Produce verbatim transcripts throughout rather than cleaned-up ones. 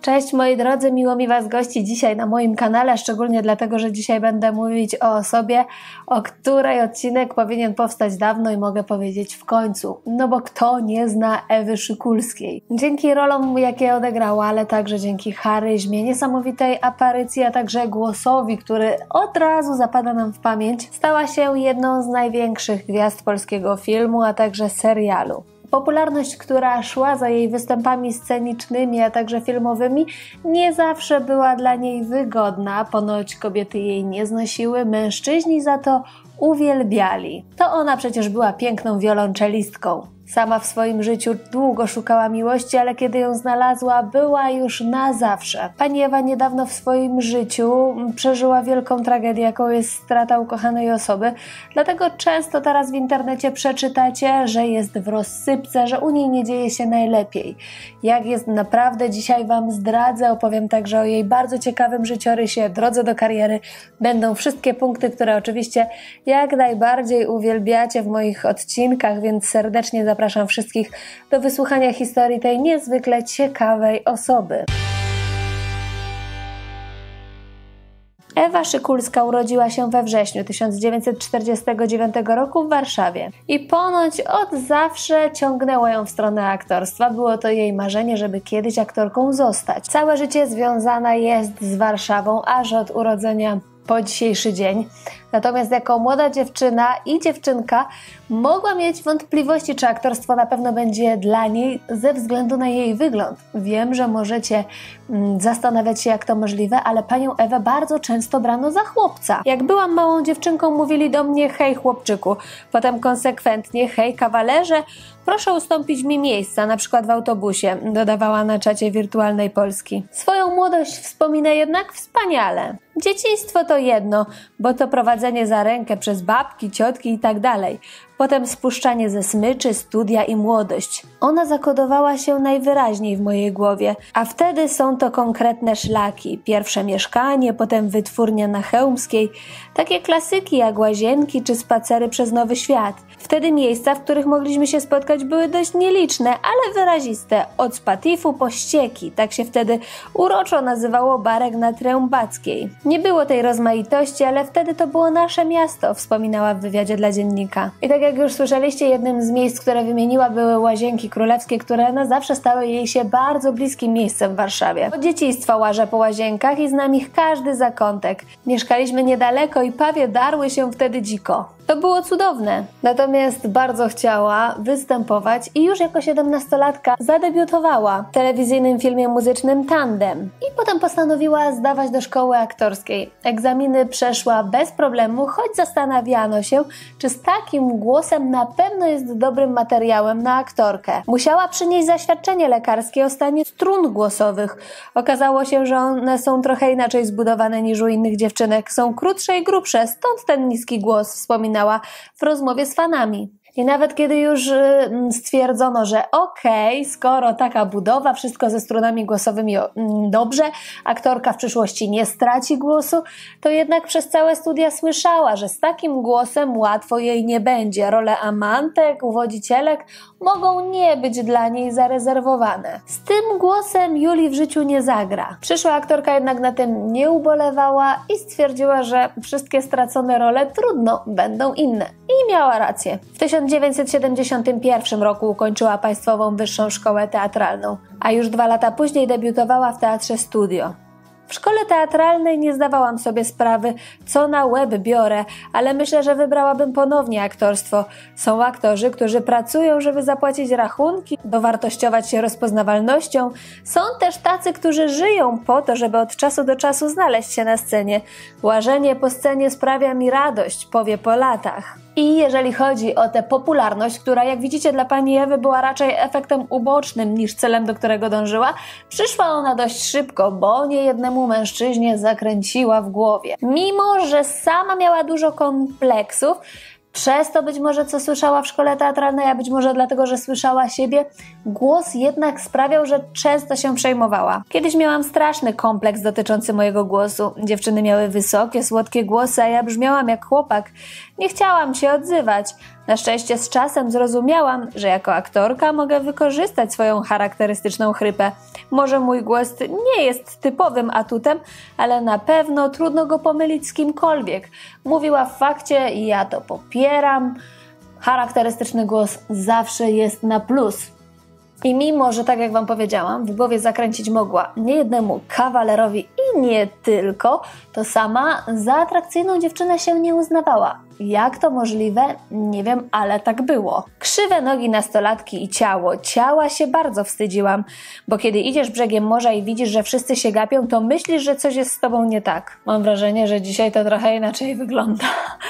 Cześć moi drodzy, miło mi Was gościć dzisiaj na moim kanale, szczególnie dlatego, że dzisiaj będę mówić o osobie, o której odcinek powinien powstać dawno i mogę powiedzieć w końcu. No bo kto nie zna Ewy Szykulskiej? Dzięki rolom, jakie odegrała, ale także dzięki charyzmie, niesamowitej aparycji, a także głosowi, który od razu zapada nam w pamięć, stała się jedną z największych gwiazd polskiego filmu, a także serialu. Popularność, która szła za jej występami scenicznymi, a także filmowymi, nie zawsze była dla niej wygodna. Ponoć kobiety jej nie znosiły, mężczyźni za to uwielbiali. To ona przecież była piękną wiolonczelistką. Sama w swoim życiu długo szukała miłości, ale kiedy ją znalazła, była już na zawsze. Pani Ewa niedawno w swoim życiu przeżyła wielką tragedię, jaką jest strata ukochanej osoby. Dlatego często teraz w internecie przeczytacie, że jest w rozsypce, że u niej nie dzieje się najlepiej. Jak jest naprawdę, dzisiaj Wam zdradzę. Opowiem także o jej bardzo ciekawym życiorysie, drodze do kariery. Będą wszystkie punkty, które oczywiście jak najbardziej uwielbiacie w moich odcinkach, więc serdecznie zapraszam. Zapraszam wszystkich do wysłuchania historii tej niezwykle ciekawej osoby. Ewa Szykulska urodziła się we wrześniu tysiąc dziewięćset czterdziestego dziewiątego roku w Warszawie i ponoć od zawsze ciągnęło ją w stronę aktorstwa. Było to jej marzenie, żeby kiedyś aktorką zostać. Całe życie związana jest z Warszawą, aż od urodzenia po dzisiejszy dzień. Natomiast jako młoda dziewczyna i dziewczynka mogła mieć wątpliwości, czy aktorstwo na pewno będzie dla niej ze względu na jej wygląd. Wiem, że możecie mm, zastanawiać się, jak to możliwe, ale panią Ewę bardzo często brano za chłopca. Jak byłam małą dziewczynką, mówili do mnie: hej chłopczyku, potem konsekwentnie: hej kawalerze, proszę ustąpić mi miejsca, na przykład w autobusie, dodawała na czacie Wirtualnej Polski. Swoją młodość wspomina jednak wspaniale. Dzieciństwo to jedno, bo to prowadzenie za rękę przez babki, ciotki i tak dalej. Potem spuszczanie ze smyczy, studia i młodość. Ona zakodowała się najwyraźniej w mojej głowie, a wtedy są to konkretne szlaki. Pierwsze mieszkanie, potem wytwórnia na Chełmskiej, takie klasyki jak łazienki czy spacery przez Nowy Świat. Wtedy miejsca, w których mogliśmy się spotkać, były dość nieliczne, ale wyraziste. Od Spatifu po Ścieki, tak się wtedy uroczo nazywało Barek na Trębackiej. Nie było tej rozmaitości, ale wtedy to było nasze miasto, wspominała w wywiadzie dla dziennika. I tak jak już słyszeliście, jednym z miejsc, które wymieniła, były Łazienki Królewskie, które na zawsze stały jej się bardzo bliskim miejscem w Warszawie. Od dzieciństwa łażę po łazienkach i znam ich każdy zakątek. Mieszkaliśmy niedaleko i pawie darły się wtedy dziko. To było cudowne. Natomiast bardzo chciała występować i już jako siedemnastolatka zadebiutowała w telewizyjnym filmie muzycznym Tandem. I potem postanowiła zdawać do szkoły aktorskiej. Egzaminy przeszła bez problemu, choć zastanawiano się, czy z takim głosem na pewno jest dobrym materiałem na aktorkę. Musiała przynieść zaświadczenie lekarskie o stanie strun głosowych. Okazało się, że one są trochę inaczej zbudowane niż u innych dziewczynek. Są krótsze i grubsze, stąd ten niski głos, wspominała w rozmowie z fanami. I nawet kiedy już stwierdzono, że okej, okay, skoro taka budowa, wszystko ze strunami głosowymi dobrze, aktorka w przyszłości nie straci głosu, to jednak przez całe studia słyszała, że z takim głosem łatwo jej nie będzie. Role amantek, uwodzicielek mogą nie być dla niej zarezerwowane. Z tym głosem Julii w życiu nie zagra. Przyszła aktorka jednak na tym nie ubolewała i stwierdziła, że wszystkie stracone role trudno, będą inne. I miała rację. W tysiąc dziewięćset siedemdziesiątym pierwszym roku ukończyła Państwową Wyższą Szkołę Teatralną, a już dwa lata później debiutowała w Teatrze Studio. W szkole teatralnej nie zdawałam sobie sprawy, co na łeb biorę, ale myślę, że wybrałabym ponownie aktorstwo. Są aktorzy, którzy pracują, żeby zapłacić rachunki, dowartościować się rozpoznawalnością. Są też tacy, którzy żyją po to, żeby od czasu do czasu znaleźć się na scenie. Łażenie po scenie sprawia mi radość, powie po latach. I jeżeli chodzi o tę popularność, która jak widzicie dla pani Ewy była raczej efektem ubocznym niż celem, do którego dążyła, przyszła ona dość szybko, bo niejednemu mężczyźnie zakręciła w głowie. Mimo że sama miała dużo kompleksów, Przez to być może, co słyszała w szkole teatralnej, a być może dlatego, że słyszała siebie, głos jednak sprawiał, że często się przejmowała. Kiedyś miałam straszny kompleks dotyczący mojego głosu. Dziewczyny miały wysokie, słodkie głosy, a ja brzmiałam jak chłopak. Nie chciałam się odzywać. Na szczęście z czasem zrozumiałam, że jako aktorka mogę wykorzystać swoją charakterystyczną chrypę. Może mój głos nie jest typowym atutem, ale na pewno trudno go pomylić z kimkolwiek. Mówiła w fakcie i ja to popieram. Charakterystyczny głos zawsze jest na plus. I mimo, że tak jak wam powiedziałam, w głowie zakręcić mogła niejednemu kawalerowi i nie tylko, to sama za atrakcyjną dziewczynę się nie uznawała. Jak to możliwe? Nie wiem, ale tak było. Krzywe nogi nastolatki i ciało. Ciała się bardzo wstydziłam, bo kiedy idziesz brzegiem morza i widzisz, że wszyscy się gapią, to myślisz, że coś jest z tobą nie tak. Mam wrażenie, że dzisiaj to trochę inaczej wygląda.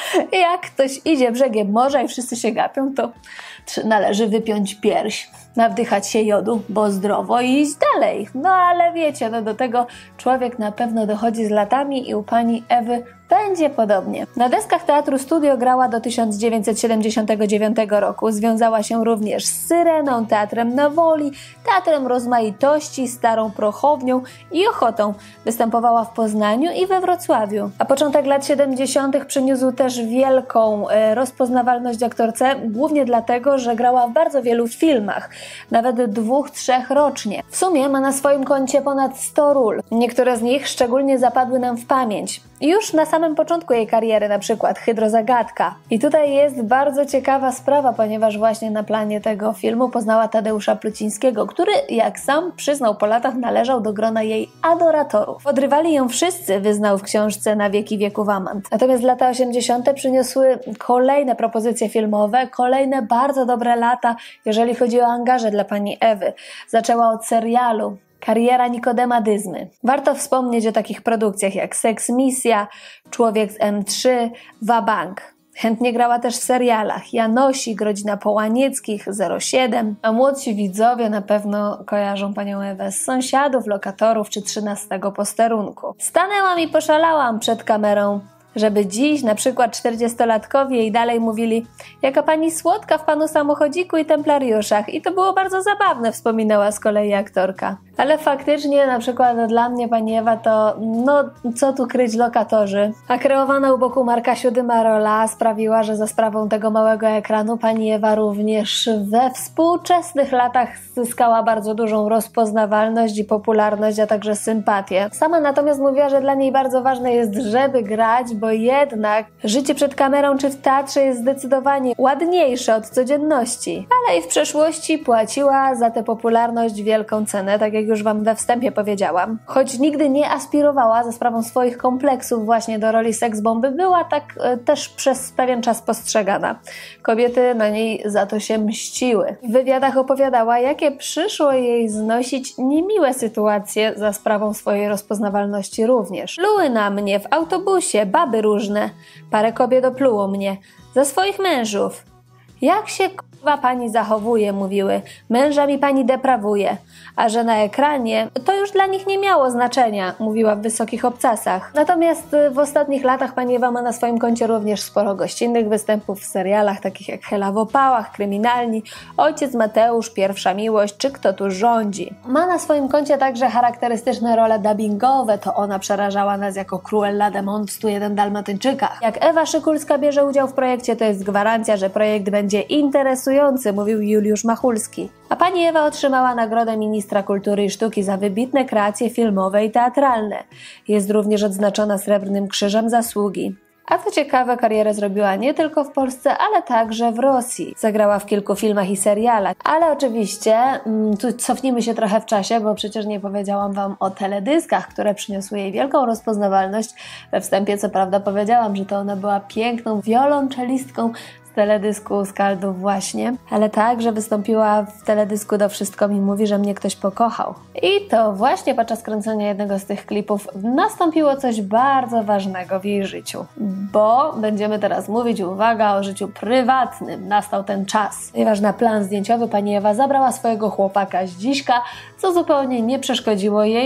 Jak ktoś idzie brzegiem morza i wszyscy się gapią, to należy wypiąć pierś, nawdychać się jodu, bo zdrowo i iść dalej. No ale wiecie, no do tego człowiek na pewno dochodzi z latami i u pani Ewy będzie podobnie. Na deskach Teatru Studio grała do tysiąc dziewięćset siedemdziesiątego dziewiątego roku. Związała się również z Syreną, Teatrem na Woli, Teatrem Rozmaitości, Starą Prochownią i Ochotą. Występowała w Poznaniu i we Wrocławiu. A początek lat siedemdziesiątych przyniósł też wielką e, rozpoznawalność aktorce, głównie dlatego, że grała w bardzo wielu filmach, nawet dwóch, trzech rocznie. W sumie ma na swoim koncie ponad sto ról. Niektóre z nich szczególnie zapadły nam w pamięć. Już na samym początku jej kariery, na przykład Hydrozagadka. I tutaj jest bardzo ciekawa sprawa, ponieważ właśnie na planie tego filmu poznała Tadeusza Plucińskiego, który, jak sam przyznał po latach, należał do grona jej adoratorów. Odrywali ją wszyscy, wyznał w książce Na wieki wieków amant. Natomiast lata osiemdziesiąte przyniosły kolejne propozycje filmowe, kolejne bardzo dobre lata, jeżeli chodzi o angaże dla pani Ewy. Zaczęła od serialu Kariera Nikodema Dyzmy. Warto wspomnieć o takich produkcjach jak Seks Misja, Człowiek z M trzy, Wabank. Chętnie grała też w serialach Janosik, Rodzina Połanieckich, zero siedem, a młodsi widzowie na pewno kojarzą panią Ewę z Sąsiadów, Lokatorów czy trzynastego Posterunku. Stanęłam i poszalałam przed kamerą, żeby dziś na przykład czterdziestolatkowie i dalej mówili: jaka pani słodka w panu samochodziku i templariuszach. I to było bardzo zabawne, wspominała z kolei aktorka. Ale faktycznie na przykład dla mnie pani Ewa to, no co tu kryć, Lokatorzy. A kreowana u boku Marka Siódyma rola sprawiła, że za sprawą tego małego ekranu pani Ewa również we współczesnych latach zyskała bardzo dużą rozpoznawalność i popularność, a także sympatię. Sama natomiast mówiła, że dla niej bardzo ważne jest, żeby grać, bo jednak życie przed kamerą czy w teatrze jest zdecydowanie ładniejsze od codzienności. Ale i w przeszłości płaciła za tę popularność wielką cenę, tak jak już wam we wstępie powiedziałam. Choć nigdy nie aspirowała za sprawą swoich kompleksów właśnie do roli seksbomby, była tak e, też przez pewien czas postrzegana. Kobiety na niej za to się mściły. W wywiadach opowiadała, jakie przyszło jej znosić niemiłe sytuacje za sprawą swojej rozpoznawalności również. Pluły na mnie w autobusie, baby różne. Parę kobiet opluło mnie. Za swoich mężów. Jak się k***wa pani zachowuje, mówiły. Męża mi pani deprawuje. A że na ekranie, to już dla nich nie miało znaczenia, mówiła w Wysokich Obcasach. Natomiast w ostatnich latach pani Ewa ma na swoim koncie również sporo gościnnych występów w serialach takich jak Hela w opałach, Kryminalni, Ojciec Mateusz, Pierwsza miłość czy Kto tu rządzi. Ma na swoim koncie także charakterystyczne role dubbingowe, to ona przerażała nas jako Cruella de Mont w stu jeden Dalmatyńczykach. Jak Ewa Szykulska bierze udział w projekcie, to jest gwarancja, że projekt będzie interesujący, mówił Juliusz Machulski. A pani Ewa otrzymała nagrodę Ministra Kultury i Sztuki za wybitne kreacje filmowe i teatralne. Jest również odznaczona Srebrnym Krzyżem Zasługi. A co ciekawe, karierę zrobiła nie tylko w Polsce, ale także w Rosji. Zagrała w kilku filmach i serialach. Ale oczywiście, tu cofnijmy się trochę w czasie, bo przecież nie powiedziałam wam o teledyskach, które przyniosły jej wielką rozpoznawalność. We wstępie co prawda powiedziałam, że to ona była piękną wiolonczelistką z teledysku Skaldów właśnie, ale także wystąpiła w teledysku Do Wszystko mi mówi, że mnie ktoś pokochał. I to właśnie podczas kręcenia jednego z tych klipów nastąpiło coś bardzo ważnego w jej życiu, bo będziemy teraz mówić, uwaga, o życiu prywatnym. Nastał ten czas. Ponieważ na plan zdjęciowy pani Ewa zabrała swojego chłopaka Zdziśka, co zupełnie nie przeszkodziło jej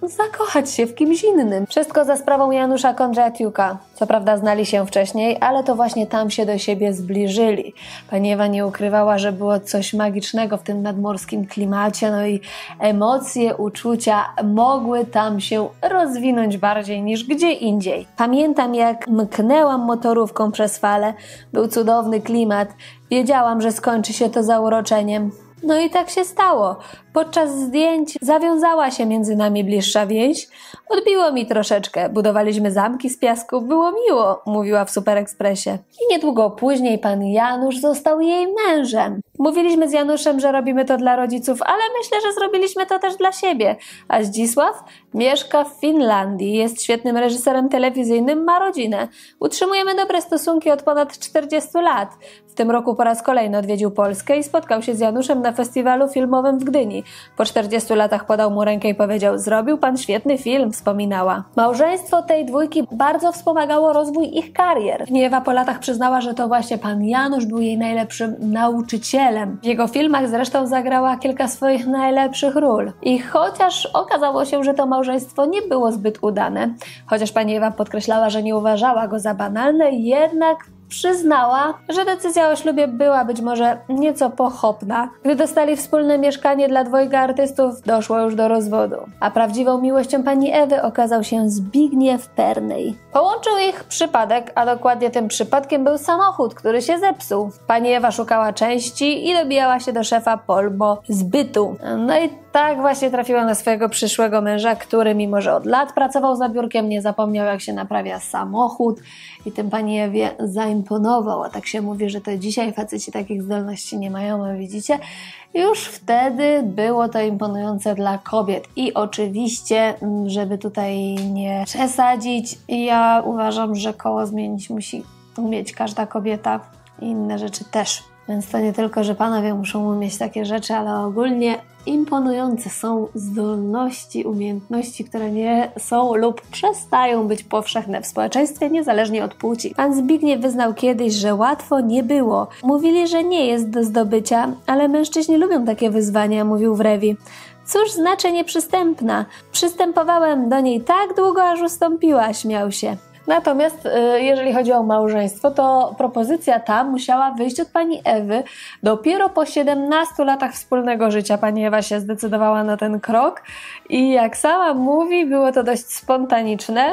zakochać się w kimś innym. Wszystko za sprawą Janusza Kondratjuka. Co prawda znali się wcześniej, ale to właśnie tam się do siebie zbliżyli. Pani Ewa nie ukrywała, że było coś magicznego w tym nadmorskim klimacie, no i emocje, uczucia mogły tam się rozwinąć bardziej niż gdzie indziej. Pamiętam, jak mknęłam motorówką przez fale. Był cudowny klimat. Wiedziałam, że skończy się to zauroczeniem. No i tak się stało. Podczas zdjęć zawiązała się między nami bliższa więź. Odbiło mi troszeczkę. Budowaliśmy zamki z piasku. Było miło, mówiła w Super Expressie. I niedługo później pan Janusz został jej mężem. Mówiliśmy z Januszem, że robimy to dla rodziców, ale myślę, że zrobiliśmy to też dla siebie. A Zdzisław mieszka w Finlandii. Jest świetnym reżyserem telewizyjnym, ma rodzinę. Utrzymujemy dobre stosunki od ponad czterdziestu lat. W tym roku po raz kolejny odwiedził Polskę i spotkał się z Januszem na festiwalu filmowym w Gdyni. Po czterdziestu latach podał mu rękę i powiedział: zrobił pan świetny film, wspominała. Małżeństwo tej dwójki bardzo wspomagało rozwój ich karier. Pani Ewa po latach przyznała, że to właśnie pan Janusz był jej najlepszym nauczycielem. W jego filmach zresztą zagrała kilka swoich najlepszych ról. I chociaż okazało się, że to małżeństwo nie było zbyt udane, chociaż pani Ewa podkreślała, że nie uważała go za banalne, jednak przyznała, że decyzja o ślubie była być może nieco pochopna. Gdy dostali wspólne mieszkanie dla dwojga artystów, doszło już do rozwodu. A prawdziwą miłością pani Ewy okazał się Zbigniew Pernej. Połączył ich przypadek, a dokładnie tym przypadkiem był samochód, który się zepsuł. Pani Ewa szukała części i dobijała się do szefa Polbo zbytu. No i tak właśnie trafiła na swojego przyszłego męża, który mimo że od lat pracował za biurkiem, nie zapomniał, jak się naprawia samochód i tym pani Ewie zaimponował. A tak się mówi, że to dzisiaj faceci takich zdolności nie mają, a widzicie? Już wtedy było to imponujące dla kobiet. I oczywiście, żeby tutaj nie przesadzić, ja uważam, że koło zmienić musi umieć każda kobieta i inne rzeczy też. Więc to nie tylko, że panowie muszą umieć takie rzeczy, ale ogólnie imponujące są zdolności, umiejętności, które nie są lub przestają być powszechne w społeczeństwie, niezależnie od płci. Pan Zbigniew wyznał kiedyś, że łatwo nie było. Mówili, że nie jest do zdobycia, ale mężczyźni lubią takie wyzwania, mówił w Rewi. Cóż znaczy nieprzystępna? Przystępowałem do niej tak długo, aż ustąpiła, śmiał się. Natomiast jeżeli chodzi o małżeństwo, to propozycja ta musiała wyjść od pani Ewy. Dopiero po siedemnastu latach wspólnego życia pani Ewa się zdecydowała na ten krok i jak sama mówi, było to dość spontaniczne,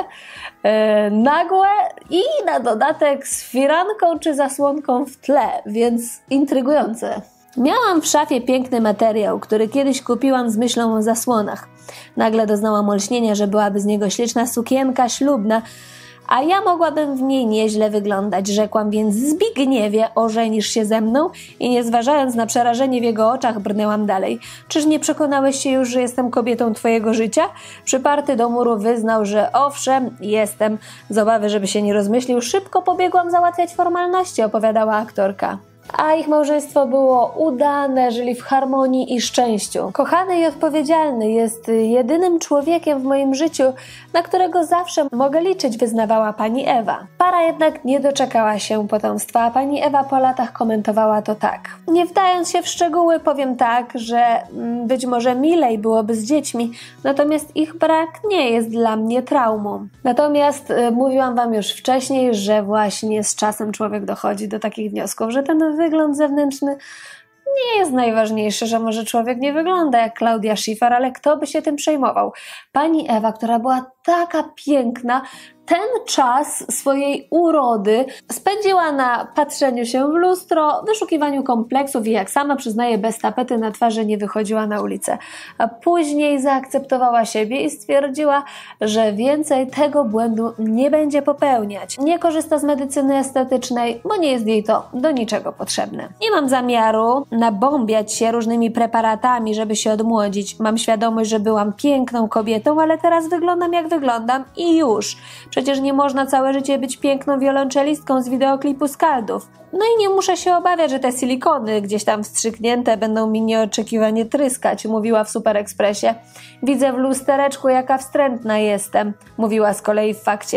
nagłe i na dodatek z firanką czy zasłonką w tle, więc intrygujące. Miałam w szafie piękny materiał, który kiedyś kupiłam z myślą o zasłonach. Nagle doznałam olśnienia, że byłaby z niego śliczna sukienka ślubna, a ja mogłabym w niej nieźle wyglądać, rzekłam więc: Zbigniewie, ożenisz się ze mną? I nie zważając na przerażenie w jego oczach, brnęłam dalej. Czyż nie przekonałeś się już, że jestem kobietą twojego życia? Przyparty do muru wyznał, że owszem, jestem. Z obawy, żeby się nie rozmyślił, szybko pobiegłam załatwiać formalności, opowiadała aktorka. A ich małżeństwo było udane, żyli w harmonii i szczęściu. Kochany i odpowiedzialny, jest jedynym człowiekiem w moim życiu, na którego zawsze mogę liczyć, wyznawała pani Ewa. Para jednak nie doczekała się potomstwa, a pani Ewa po latach komentowała to tak. Nie wdając się w szczegóły, powiem tak, że być może milej byłoby z dziećmi, natomiast ich brak nie jest dla mnie traumą. Natomiast y, mówiłam wam już wcześniej, że właśnie z czasem człowiek dochodzi do takich wniosków, że ten wygląd zewnętrzny nie jest najważniejszy, że może człowiek nie wygląda jak Claudia Schiffer, ale kto by się tym przejmował? Pani Ewa, która była taka piękna, ten czas swojej urody spędziła na patrzeniu się w lustro, wyszukiwaniu kompleksów i jak sama przyznaje, bez tapety na twarzy nie wychodziła na ulicę. A później zaakceptowała siebie i stwierdziła, że więcej tego błędu nie będzie popełniać. Nie korzysta z medycyny estetycznej, bo nie jest jej to do niczego potrzebne. Nie mam zamiaru nabombiać się różnymi preparatami, żeby się odmłodzić. Mam świadomość, że byłam piękną kobietą, ale teraz wyglądam jak wyglądam i już. Przecież nie można całe życie być piękną wiolonczelistką z wideoklipu Skaldów. No i nie muszę się obawiać, że te silikony gdzieś tam wstrzyknięte będą mi nieoczekiwanie tryskać, mówiła w Super Expressie. Widzę w lustereczku, jaka wstrętna jestem, mówiła z kolei w Fakcie.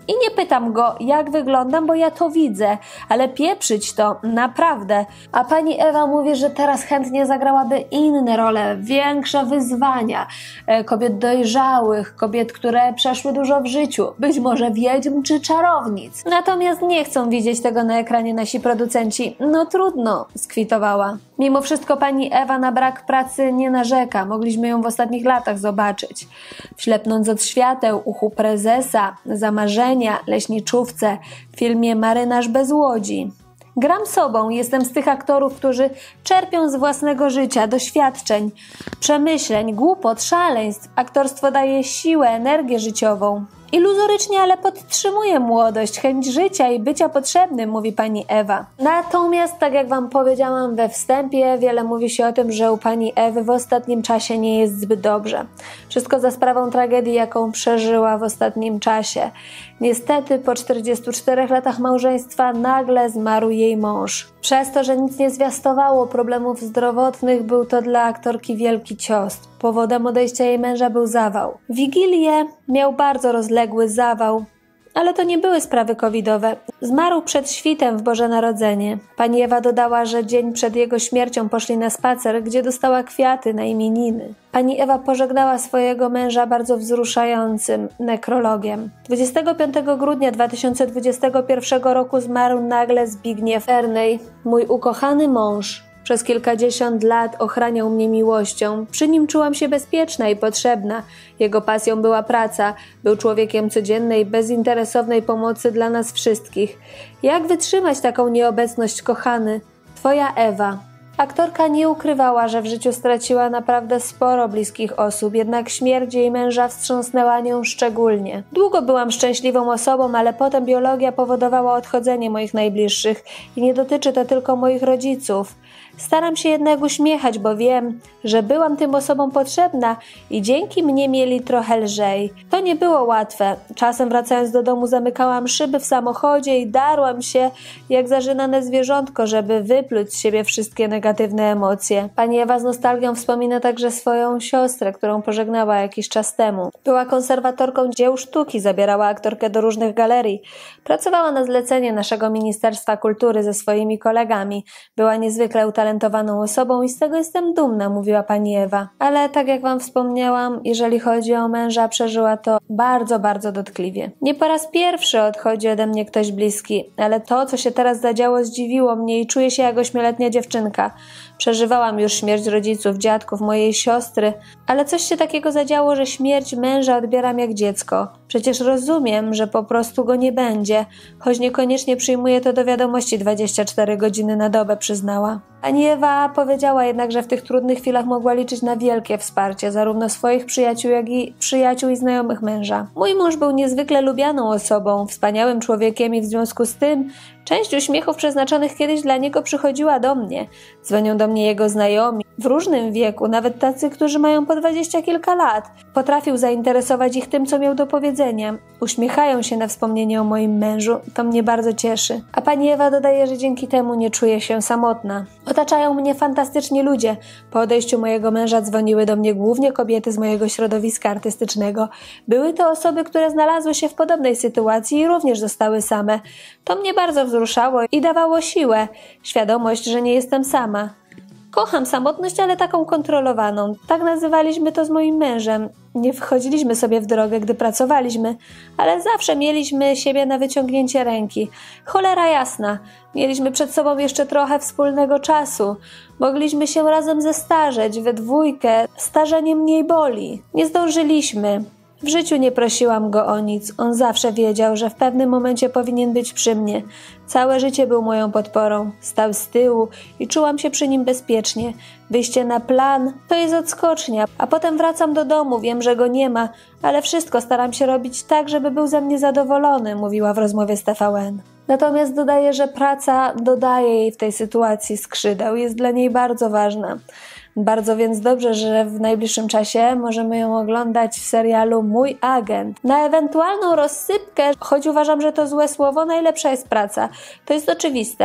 I nie pytam go, jak wyglądam, bo ja to widzę, ale pieprzyć to naprawdę. A pani Ewa mówi, że teraz chętnie zagrałaby inne role, większe wyzwania, kobiet dojrzałych, kobiet, które przeszły dużo w życiu, być może wiedźm czy czarownic. Natomiast nie chcą widzieć tego na ekranie nasi producenci. No trudno, skwitowała. Mimo wszystko pani Ewa na brak pracy nie narzeka. Mogliśmy ją w ostatnich latach zobaczyć. W Ślepnąc od świateł, Uchu prezesa, Zamarzenia, Leśniczówce, w filmie Marynarz bez łodzi. Gram sobą, jestem z tych aktorów, którzy czerpią z własnego życia, doświadczeń, przemyśleń, głupot, szaleństw. Aktorstwo daje siłę, energię życiową. Iluzorycznie, ale podtrzymuje młodość, chęć życia i bycia potrzebnym, mówi pani Ewa. Natomiast, tak jak wam powiedziałam we wstępie, wiele mówi się o tym, że u pani Ewy w ostatnim czasie nie jest zbyt dobrze. Wszystko za sprawą tragedii, jaką przeżyła w ostatnim czasie. Niestety, po czterdziestu czterech latach małżeństwa nagle zmarł jej mąż. Przez to, że nic nie zwiastowało problemów zdrowotnych, był to dla aktorki wielki cios. Powodem odejścia jej męża był zawał. W Wigilię miał bardzo rozległy zawał, ale to nie były sprawy covidowe. Zmarł przed świtem w Boże Narodzenie. Pani Ewa dodała, że dzień przed jego śmiercią poszli na spacer, gdzie dostała kwiaty na imieniny. Pani Ewa pożegnała swojego męża bardzo wzruszającym nekrologiem. dwudziestego piątego grudnia dwa tysiące dwudziestego pierwszego roku zmarł nagle Zbigniew Ernej, mój ukochany mąż. Przez kilkadziesiąt lat ochraniał mnie miłością. Przy nim czułam się bezpieczna i potrzebna. Jego pasją była praca. Był człowiekiem codziennej, bezinteresownej pomocy dla nas wszystkich. Jak wytrzymać taką nieobecność, kochany? Twoja Ewa. Aktorka nie ukrywała, że w życiu straciła naprawdę sporo bliskich osób, jednak śmierć jej męża wstrząsnęła nią szczególnie. Długo byłam szczęśliwą osobą, ale potem biologia powodowała odchodzenie moich najbliższych i nie dotyczy to tylko moich rodziców. Staram się jednak uśmiechać, bo wiem, że byłam tym osobom potrzebna i dzięki mnie mieli trochę lżej. To nie było łatwe. Czasem wracając do domu zamykałam szyby w samochodzie i darłam się jak zażynane zwierzątko, żeby wypluć z siebie wszystkie negatywne emocje. Pani Ewa z nostalgią wspomina także swoją siostrę, którą pożegnała jakiś czas temu. Była konserwatorką dzieł sztuki, zabierała aktorkę do różnych galerii. Pracowała na zlecenie naszego Ministerstwa Kultury ze swoimi kolegami. Była niezwykle utalentowaną osobą i z tego jestem dumna, mówiła pani Ewa. Ale tak jak wam wspomniałam, jeżeli chodzi o męża, przeżyła to bardzo, bardzo dotkliwie. Nie po raz pierwszy odchodzi ode mnie ktoś bliski, ale to, co się teraz zadziało, zdziwiło mnie i czuję się jak ośmioletnia dziewczynka. Przeżywałam już śmierć rodziców, dziadków, mojej siostry, ale coś się takiego zadziało, że śmierć męża odbieram jak dziecko. Przecież rozumiem, że po prostu go nie będzie, choć niekoniecznie przyjmuję to do wiadomości dwadzieścia cztery godziny na dobę, przyznała. Pani Ewa powiedziała jednak, że w tych trudnych chwilach mogła liczyć na wielkie wsparcie zarówno swoich przyjaciół, jak i przyjaciół i znajomych męża. Mój mąż był niezwykle lubianą osobą, wspaniałym człowiekiem i w związku z tym część uśmiechów przeznaczonych kiedyś dla niego przychodziła do mnie. Dzwonią do mnie jego znajomi w różnym wieku, nawet tacy, którzy mają po dwadzieścia kilka lat. Potrafił zainteresować ich tym, co miał do powiedzenia. Uśmiechają się na wspomnienie o moim mężu. To mnie bardzo cieszy. A pani Ewa dodaje, że dzięki temu nie czuję się samotna. Otaczają mnie fantastyczni ludzie. Po odejściu mojego męża dzwoniły do mnie głównie kobiety z mojego środowiska artystycznego. Były to osoby, które znalazły się w podobnej sytuacji i również zostały same. To mnie bardzo wzruszało i dawało siłę. Świadomość, że nie jestem sama. Kocham samotność, ale taką kontrolowaną. Tak nazywaliśmy to z moim mężem. Nie wchodziliśmy sobie w drogę, gdy pracowaliśmy, ale zawsze mieliśmy siebie na wyciągnięcie ręki. Cholera jasna, mieliśmy przed sobą jeszcze trochę wspólnego czasu. Mogliśmy się razem zestarzeć, we dwójkę, starzenie mniej boli. Nie zdążyliśmy. W życiu nie prosiłam go o nic. On zawsze wiedział, że w pewnym momencie powinien być przy mnie. Całe życie był moją podporą. Stał z tyłu i czułam się przy nim bezpiecznie. Wyjście na plan to jest odskocznia, a potem wracam do domu, wiem, że go nie ma, ale wszystko staram się robić tak, żeby był ze mnie zadowolony, mówiła w rozmowie z T V N. Natomiast dodaje, że praca dodaje jej w tej sytuacji skrzydeł, jest dla niej bardzo ważna. Bardzo więc dobrze, że w najbliższym czasie możemy ją oglądać w serialu Mój Agent. Na ewentualną rozsypkę, choć uważam, że to złe słowo, najlepsza jest praca. To jest oczywiste.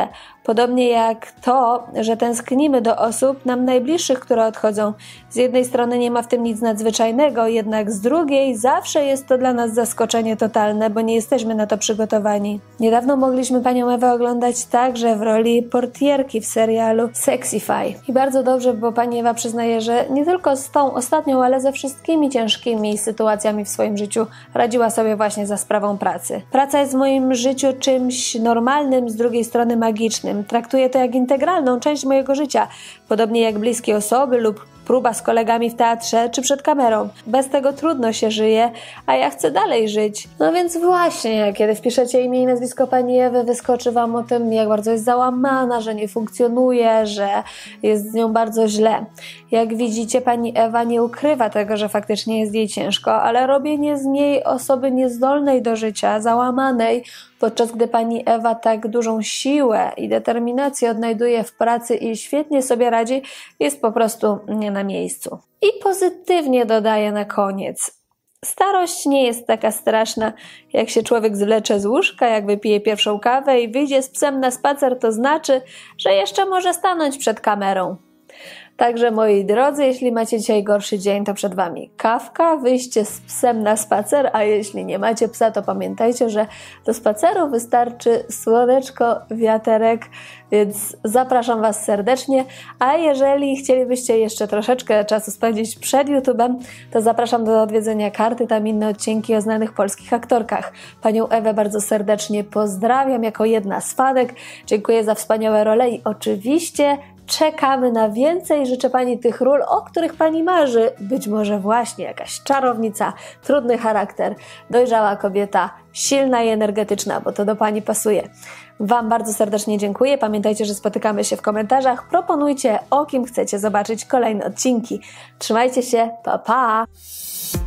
Podobnie jak to, że tęsknimy do osób nam najbliższych, które odchodzą. Z jednej strony nie ma w tym nic nadzwyczajnego, jednak z drugiej zawsze jest to dla nas zaskoczenie totalne, bo nie jesteśmy na to przygotowani. Niedawno mogliśmy panią Ewę oglądać także w roli portierki w serialu Sexify. I bardzo dobrze, bo pani Ewa przyznaje, że nie tylko z tą ostatnią, ale ze wszystkimi ciężkimi sytuacjami w swoim życiu radziła sobie właśnie za sprawą pracy. Praca jest w moim życiu czymś normalnym, z drugiej strony magicznym. Traktuję to jak integralną część mojego życia, podobnie jak bliskie osoby lub próba z kolegami w teatrze czy przed kamerą. Bez tego trudno się żyje, a ja chcę dalej żyć. No więc właśnie, kiedy wpiszecie imię i nazwisko pani Ewy, wyskoczy wam o tym, jak bardzo jest załamana, że nie funkcjonuje, że jest z nią bardzo źle. Jak widzicie, pani Ewa nie ukrywa tego, że faktycznie jest jej ciężko, ale robienie z niej osoby niezdolnej do życia, załamanej, podczas gdy pani Ewa tak dużą siłę i determinację odnajduje w pracy i świetnie sobie radzi, jest po prostu nie na miejscu. I pozytywnie dodaje na koniec: starość nie jest taka straszna. Jak się człowiek zwlecze z łóżka, jak wypije pierwszą kawę i wyjdzie z psem na spacer, to znaczy, że jeszcze może stanąć przed kamerą. Także moi drodzy, jeśli macie dzisiaj gorszy dzień, to przed wami kawka, wyjście z psem na spacer, a jeśli nie macie psa, to pamiętajcie, że do spaceru wystarczy słoneczko, wiaterek, więc zapraszam was serdecznie, a jeżeli chcielibyście jeszcze troszeczkę czasu spędzić przed YouTube'em, to zapraszam do odwiedzenia karty, tam inne odcinki o znanych polskich aktorkach. Panią Ewę bardzo serdecznie pozdrawiam jako jedna z fanek, dziękuję za wspaniałe role i oczywiście czekamy na więcej. Życzę pani tych ról, o których pani marzy. Być może właśnie jakaś czarownica, trudny charakter, dojrzała kobieta, silna i energetyczna, bo to do pani pasuje. Wam bardzo serdecznie dziękuję. Pamiętajcie, że spotykamy się w komentarzach. Proponujcie, o kim chcecie zobaczyć kolejne odcinki. Trzymajcie się, pa pa!